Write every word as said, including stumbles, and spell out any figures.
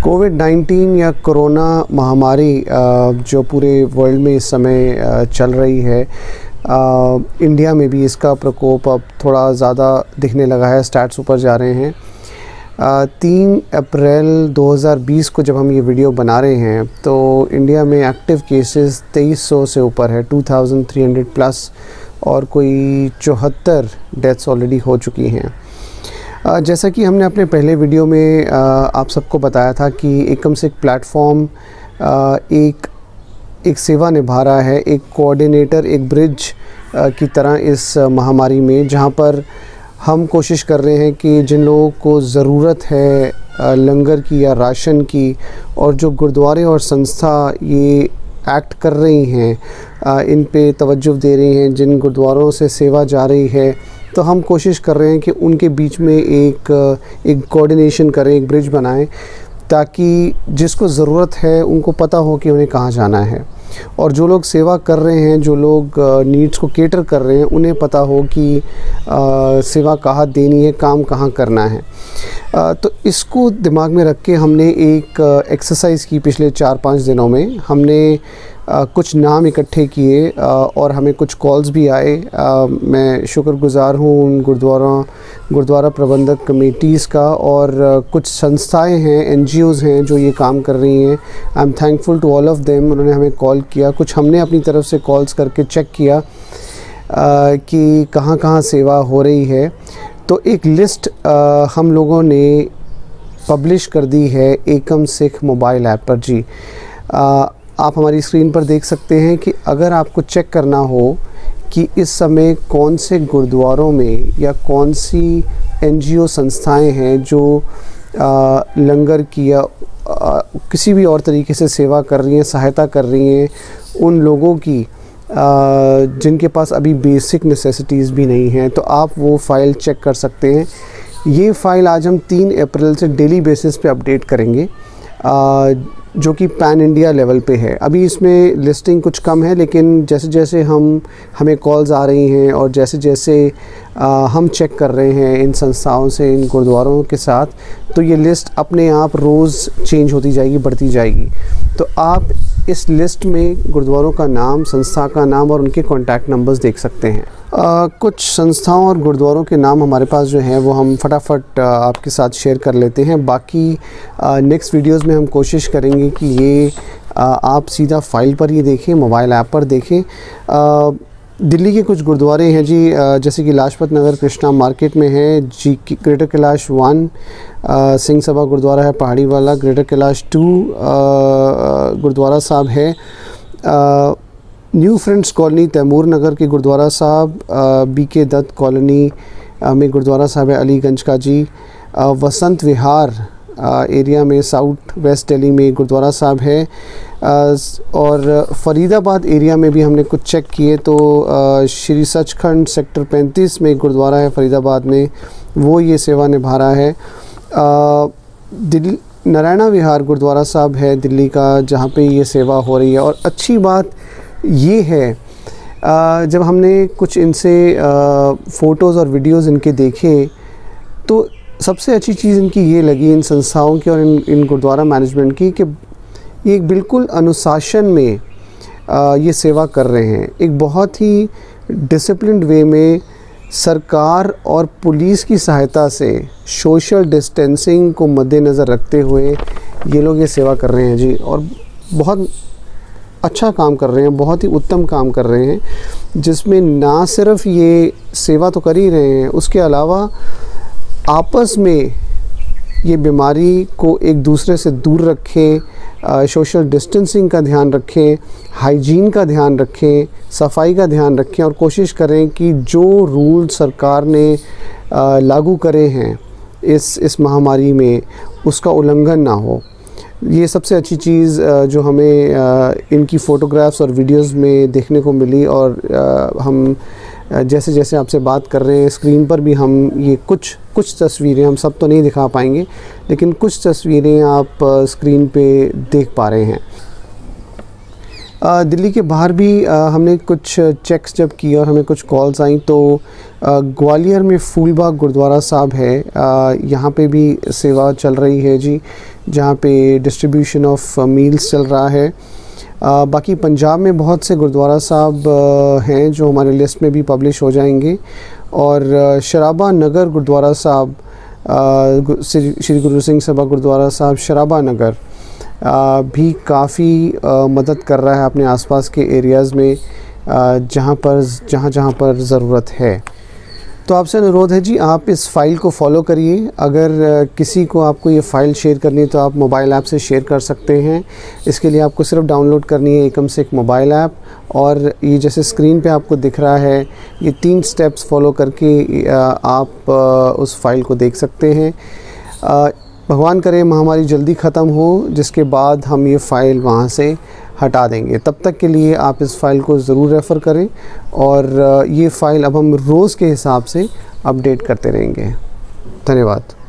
Covid nineteen या corona महामारी जो पूरे वर्ल्ड में इस समय चल रही है, इंडिया में भी इसका प्रकोप अब थोड़ा ज़्यादा दिखने लगा है। स्टैट्स ऊपर जा रहे हैं। तीन अप्रैल दो हज़ार बीस को जब हम ये वीडियो बना रहे हैं तो इंडिया में एक्टिव केसेस तेईस सौ से ऊपर है, two thousand three hundred plus, और कोई चौहत्तर डेथ्स ऑलरेडी हो चुकी हैं। जैसा कि हमने अपने पहले वीडियो में आप सबको बताया था कि एकम से एक प्लेटफॉर्म एक एक सेवा निभा रहा है, एक कोऑर्डिनेटर, एक ब्रिज की तरह इस महामारी में, जहां पर हम कोशिश कर रहे हैं कि जिन लोगों को ज़रूरत है लंगर की या राशन की, और जो गुरुद्वारे और संस्था ये एक्ट कर रही हैं, इन पे तवज्जो दे रही हैं, जिन गुरुद्वारों से सेवा जा रही है, तो हम कोशिश कर रहे हैं कि उनके बीच में एक एक कोऑर्डिनेशन करें, एक ब्रिज बनाएं, ताकि जिसको ज़रूरत है उनको पता हो कि उन्हें कहाँ जाना है, और जो लोग सेवा कर रहे हैं, जो लोग नीड्स को केटर कर रहे हैं, उन्हें पता हो कि आ, सेवा कहाँ देनी है, काम कहाँ करना है। आ, तो इसको दिमाग में रख के हमने एक एक्सरसाइज की पिछले चार पाँच दिनों में। हमने आ, कुछ नाम इकट्ठे किए और हमें कुछ कॉल्स भी आए। आ, मैं शुक्रगुज़ार हूँ उन गुरुद्वारा गुरुद्वारा प्रबंधक कमेटीज़ का, और आ, कुछ संस्थाएं हैं, एनजीओज़ हैं जो ये काम कर रही हैं। I am thankful to all of them. उन्होंने हमें कॉल किया, कुछ हमने अपनी तरफ से कॉल्स करके चेक किया आ, कि कहाँ कहाँ सेवा हो रही है। तो एक लिस्ट आ, हम लोगों ने पब्लिश कर दी है एकम सिख मोबाइल ऐप पर। जी आ, आप हमारी स्क्रीन पर देख सकते हैं कि अगर आपको चेक करना हो कि इस समय कौन से गुरुद्वारों में या कौन सी एनजीओ संस्थाएं हैं जो आ, लंगर की या आ, किसी भी और तरीके से सेवा कर रही हैं, सहायता कर रही हैं उन लोगों की आ, जिनके पास अभी बेसिक नेसेसिटीज़ भी नहीं हैं, तो आप वो फ़ाइल चेक कर सकते हैं। ये फ़ाइल आज हम तीन अप्रैल से डेली बेसिस पे अपडेट करेंगे, आ, जो कि पैन इंडिया लेवल पे है। अभी इसमें लिस्टिंग कुछ कम है, लेकिन जैसे जैसे हम हमें कॉल्स आ रही हैं और जैसे जैसे आ, हम चेक कर रहे हैं इन संस्थाओं से, इन गुरुद्वारों के साथ, तो ये लिस्ट अपने आप रोज़ चेंज होती जाएगी, बढ़ती जाएगी। तो आप इस लिस्ट में गुरुद्वारों का नाम, संस्था का नाम और उनके कॉन्टैक्ट नंबर्स देख सकते हैं। आ, कुछ संस्थाओं और गुरुद्वारों के नाम हमारे पास जो हैं वो हम फटाफट आपके साथ शेयर कर लेते हैं। बाकी नेक्स्ट वीडियोस में हम कोशिश करेंगे कि ये आ, आप सीधा फाइल पर ही देखें, मोबाइल ऐप पर देखें। आ, दिल्ली के कुछ गुरुद्वारे हैं जी, आ, जैसे कि लाजपत नगर कृष्णा मार्केट में है जी, ग्रेटर कैलाश वन सिंह सभा गुरुद्वारा है, पहाड़ी वाला ग्रेटर कैलाश टू गुरुद्वारा साहब है। आ, New Friends Colony Taimur Nagar के गुरुद्वारा साहब, बी के दत्त कॉलोनी में गुरुद्वारा साहब है अलीगंज का जी। आ, वसंत विहार आ, एरिया में साउथ वेस्ट दिल्ली में गुरुद्वारा साहब है। आ, और फरीदाबाद एरिया में भी हमने कुछ चेक किए, तो आ, श्री सचखंड सेक्टर पैंतीस में एक गुरुद्वारा है फरीदाबाद में, वो ये सेवा निभा रहा है। दिल्ली नारायणा विहार गुरुद्वारा साहब है दिल्ली का, जहाँ पे ये सेवा हो रही है। और अच्छी बात ये है, आ, जब हमने कुछ इनसे फ़ोटोज़ और वीडियोज़ इनके देखे, तो सबसे अच्छी चीज़ इनकी ये लगी, इन संस्थाओं की और इन इन गुरुद्वारा मैनेजमेंट की, कि ये एक बिल्कुल अनुशासन में आ, ये सेवा कर रहे हैं। एक बहुत ही डिसिप्लिन्ड वे में सरकार और पुलिस की सहायता से सोशल डिस्टेंसिंग को मद्देनज़र रखते हुए ये लोग ये सेवा कर रहे हैं जी, और बहुत अच्छा काम कर रहे हैं, बहुत ही उत्तम काम कर रहे हैं, जिसमें ना सिर्फ ये सेवा तो कर ही रहे हैं, उसके अलावा आपस में ये बीमारी को एक दूसरे से दूर रखें, सोशल डिस्टेंसिंग का ध्यान रखें, हाइजीन का ध्यान रखें, सफाई का ध्यान रखें, और कोशिश करें कि जो रूल सरकार ने आ, लागू करे हैं इस इस महामारी में, उसका उल्लंघन ना हो। ये सबसे अच्छी चीज़ जो हमें इनकी फ़ोटोग्राफ्स और वीडियोस में देखने को मिली। और हम जैसे जैसे आपसे बात कर रहे हैं, स्क्रीन पर भी हम ये कुछ कुछ तस्वीरें, हम सब तो नहीं दिखा पाएंगे, लेकिन कुछ तस्वीरें आप स्क्रीन पे देख पा रहे हैं। दिल्ली के बाहर भी आ, हमने कुछ चेक्स जब किए और हमें कुछ कॉल्स आई, तो आ, ग्वालियर में फूलबाग गुरुद्वारा साहब है, यहाँ पे भी सेवा चल रही है जी। जहाँ पे डिस्ट्रीब्यूशन ऑफ मील्स चल रहा है। आ, बाकी पंजाब में बहुत से गुरुद्वारा साहब हैं जो हमारे लिस्ट में भी पब्लिश हो जाएंगे, और शराबा नगर गुरुद्वारा साहब, श्री गुरु सिंह सभा गुरुद्वारा साहब शराबा नगर आ, भी काफ़ी मदद कर रहा है अपने आसपास के एरियाज़ में जहाँ पर जहाँ जहाँ पर ज़रूरत है। तो आपसे अनुरोध है जी, आप इस फ़ाइल को फॉलो करिए। अगर किसी को आपको ये फ़ाइल शेयर करनी है तो आप मोबाइल ऐप से शेयर कर सकते हैं। इसके लिए आपको सिर्फ डाउनलोड करनी है एकम से एक मोबाइल ऐप, और ये जैसे स्क्रीन पे आपको दिख रहा है, ये तीन स्टेप्स फॉलो करके आप उस फाइल को देख सकते हैं। भगवान करे महामारी जल्दी ख़त्म हो, जिसके बाद हम ये फ़ाइल वहाँ से हटा देंगे। तब तक के लिए आप इस फ़ाइल को ज़रूर रेफ़र करें, और ये फ़ाइल अब हम रोज़ के हिसाब से अपडेट करते रहेंगे। धन्यवाद।